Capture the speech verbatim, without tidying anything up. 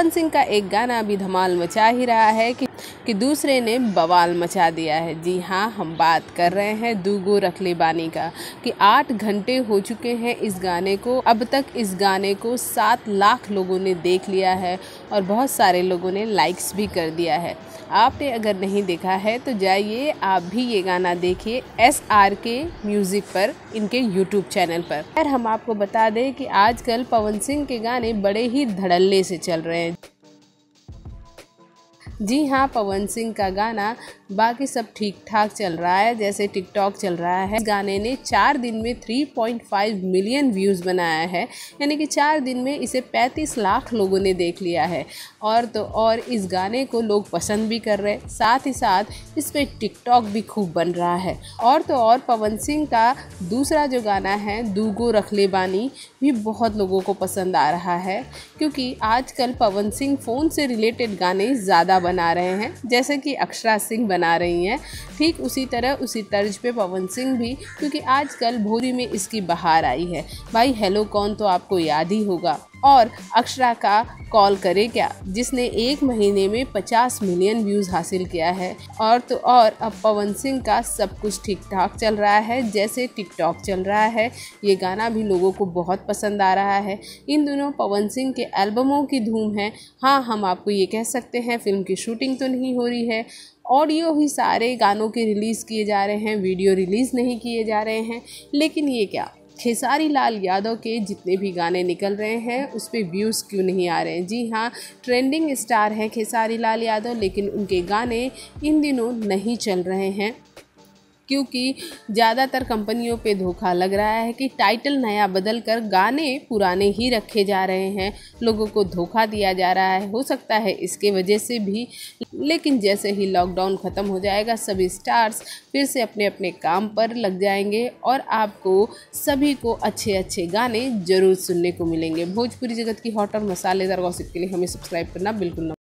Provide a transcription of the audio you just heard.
पवन सिंह का एक गाना भी धमाल मचा ही रहा है कि कि दूसरे ने बवाल मचा दिया है। जी हाँ, हम बात कर रहे हैं दूगो रखले बानी का कि आठ घंटे हो चुके हैं इस गाने को। अब तक इस गाने को सात लाख लोगों ने देख लिया है और बहुत सारे लोगों ने लाइक्स भी कर दिया है। आपने अगर नहीं देखा है तो जाइए आप भी ये गाना देखिए एस आर के म्यूज़िक पर, इनके यूट्यूब चैनल पर। और हम आपको बता दें कि आजकल पवन सिंह के गाने बड़े ही धड़ल्ले से चल रहे हैं। जी हाँ, पवन सिंह का गाना बाकी सब ठीक ठाक चल रहा है, जैसे टिकटॉक चल रहा है। इस गाने ने चार दिन में तीन पॉइंट पाँच मिलियन व्यूज़ बनाया है, यानी कि चार दिन में इसे पैंतीस लाख लोगों ने देख लिया है। और तो और इस गाने को लोग पसंद भी कर रहे हैं, साथ ही साथ इस पर टिकटॉक भी खूब बन रहा है। और तो और पवन सिंह का दूसरा जो गाना है दूगो रखले बानी भी बहुत लोगों को पसंद आ रहा है, क्योंकि आजकल पवन सिंह फ़ोन से रिलेटेड गाने ज़्यादा बना रहे हैं, जैसे कि अक्षरा सिंह बना रही हैं। ठीक उसी तरह उसी तर्ज पे पवन सिंह भी, क्योंकि आजकल भोरी में इसकी बहार आई है। भाई हेलो कौन तो आपको याद ही होगा, और अक्षरा का कॉल करे क्या, जिसने एक महीने में पचास मिलियन व्यूज़ हासिल किया है। और तो और अब पवन सिंह का सब कुछ ठीक ठाक चल रहा है, जैसे टिकटॉक चल रहा है। ये गाना भी लोगों को बहुत पसंद आ रहा है। इन दिनों पवन सिंह के एल्बमों की धूम है। हाँ, हम आपको ये कह सकते हैं फिल्म की शूटिंग तो नहीं हो रही है, ऑडियो ही सारे गानों के रिलीज़ किए जा रहे हैं, वीडियो रिलीज़ नहीं किए जा रहे हैं। लेकिन ये क्या, खेसारी लाल यादव के जितने भी गाने निकल रहे हैं उस पर व्यूज़ क्यों नहीं आ रहे हैं। जी हाँ, ट्रेंडिंग स्टार हैं खेसारी लाल यादव, लेकिन उनके गाने इन दिनों नहीं चल रहे हैं, क्योंकि ज़्यादातर कंपनियों पे धोखा लग रहा है कि टाइटल नया बदल कर गाने पुराने ही रखे जा रहे हैं। लोगों को धोखा दिया जा रहा है, हो सकता है इसके वजह से भी। लेकिन जैसे ही लॉकडाउन ख़त्म हो जाएगा सभी स्टार्स फिर से अपने अपने काम पर लग जाएंगे और आपको सभी को अच्छे अच्छे गाने ज़रूर सुनने को मिलेंगे। भोजपुरी जगत की हॉट और मसालेदार गॉसिप के लिए हमें सब्सक्राइब करना बिल्कुल ना